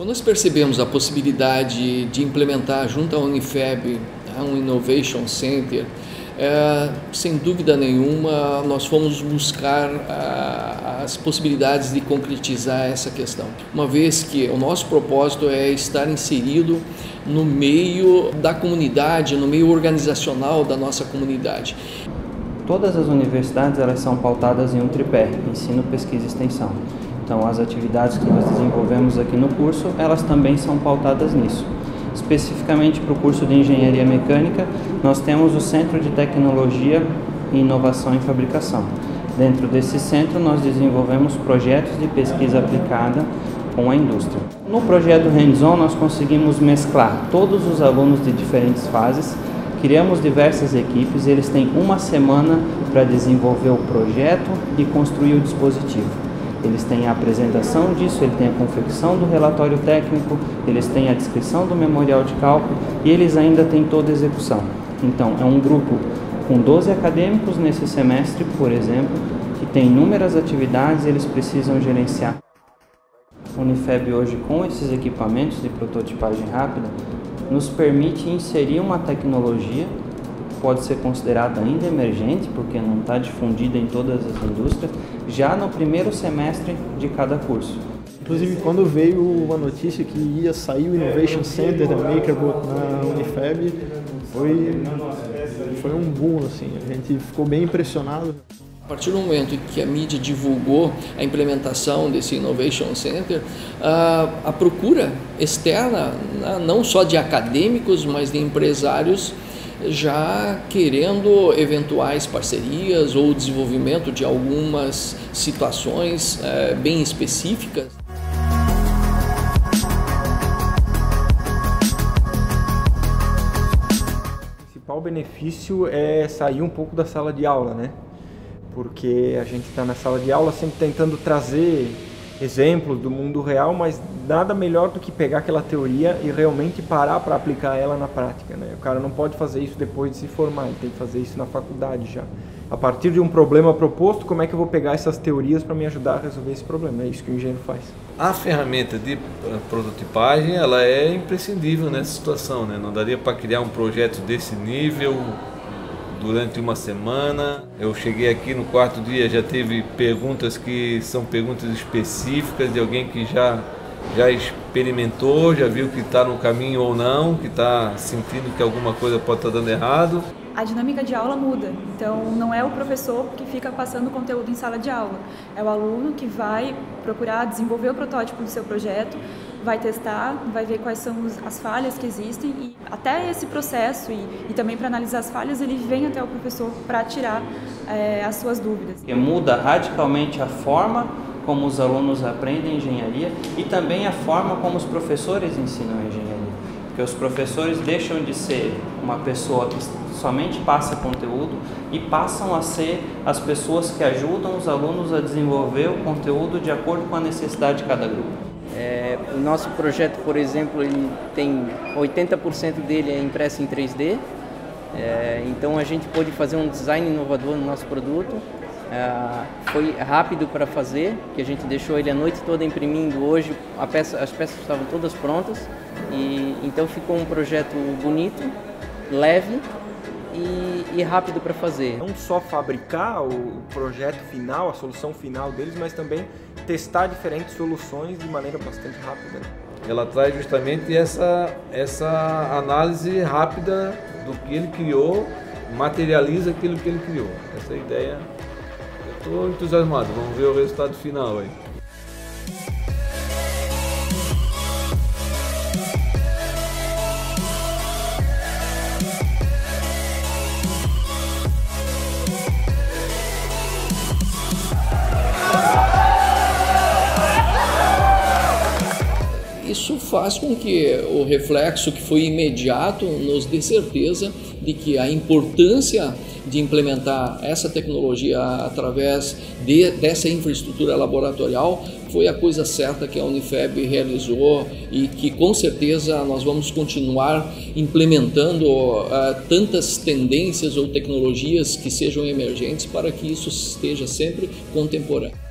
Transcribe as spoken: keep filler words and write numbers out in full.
Nós percebemos a possibilidade de implementar junto à Unifab um Innovation Center. É, sem dúvida nenhuma, nós fomos buscar a, as possibilidades de concretizar essa questão, uma vez que o nosso propósito é estar inserido no meio da comunidade, no meio organizacional da nossa comunidade. Todas as universidades elas são pautadas em um tripé: ensino, pesquisa e extensão. Então, as atividades que nós desenvolvemos aqui no curso, elas também são pautadas nisso. Especificamente para o curso de Engenharia Mecânica, nós temos o Centro de Tecnologia e Inovação em Fabricação. Dentro desse centro, nós desenvolvemos projetos de pesquisa aplicada com a indústria. No projeto Hands-On, nós conseguimos mesclar todos os alunos de diferentes fases, criamos diversas equipes, eles têm uma semana para desenvolver o projeto e construir o dispositivo. Eles têm a apresentação disso, ele tem a confecção do relatório técnico, eles têm a descrição do memorial de cálculo e eles ainda têm toda a execução. Então, é um grupo com doze acadêmicos nesse semestre, por exemplo, que tem inúmeras atividades e eles precisam gerenciar. A Unifab hoje, com esses equipamentos de prototipagem rápida, nos permite inserir uma tecnologia pode ser considerada ainda emergente, porque não está difundida em todas as indústrias, já no primeiro semestre de cada curso. Inclusive, quando veio a notícia que ia sair o Innovation Center da MakerBot na Unifab, foi, foi um boom, assim, a gente ficou bem impressionado. A partir do momento em que a mídia divulgou a implementação desse Innovation Center, a, a procura externa, não só de acadêmicos, mas de empresários, já querendo eventuais parcerias ou desenvolvimento de algumas situações é, bem específicas. O principal benefício é sair um pouco da sala de aula, né? Porque a gente está na sala de aula sempre tentando trazer exemplos do mundo real, mas nada melhor do que pegar aquela teoria e realmente parar para aplicar ela na prática, né? O cara não pode fazer isso depois de se formar, ele tem que fazer isso na faculdade já. A partir de um problema proposto, como é que eu vou pegar essas teorias para me ajudar a resolver esse problema? É isso que o engenheiro faz. A ferramenta de prototipagem, ela é imprescindível nessa situação, né? Não daria para criar um projeto desse nível durante uma semana. Eu cheguei aqui no quarto dia, já teve perguntas que são perguntas específicas de alguém que já, já experimentou, já viu que está no caminho ou não, que está sentindo que alguma coisa pode estar dando errado. A dinâmica de aula muda, então não é o professor que fica passando conteúdo em sala de aula, é o aluno que vai procurar desenvolver o protótipo do seu projeto, vai testar, vai ver quais são as falhas que existem e até esse processo e, e também para analisar as falhas ele vem até o professor para tirar é, as suas dúvidas. Muda radicalmente a forma como os alunos aprendem engenharia e também a forma como os professores ensinam engenharia. Porque os professores deixam de ser uma pessoa que somente passa conteúdo e passam a ser as pessoas que ajudam os alunos a desenvolver o conteúdo de acordo com a necessidade de cada grupo. É, o nosso projeto, por exemplo, ele tem oitenta por cento dele é impresso em três D, é, então a gente pôde fazer um design inovador no nosso produto. É, foi rápido para fazer, que a gente deixou ele a noite toda imprimindo. Hoje a peça, as peças estavam todas prontas e então ficou um projeto bonito, leve e, e rápido para fazer. Não só fabricar o projeto final, a solução final deles, mas também testar diferentes soluções de maneira bastante rápida. Ela traz justamente essa, essa análise rápida do que ele criou, materializa aquilo que ele criou. Essa é a ideia. Eu estou entusiasmado, vamos ver o resultado final aí. Isso faz com que o reflexo que foi imediato nos dê certeza de que a importância de implementar essa tecnologia através de, dessa infraestrutura laboratorial foi a coisa certa que a Unifab realizou e que com certeza nós vamos continuar implementando uh, tantas tendências ou tecnologias que sejam emergentes para que isso esteja sempre contemporâneo.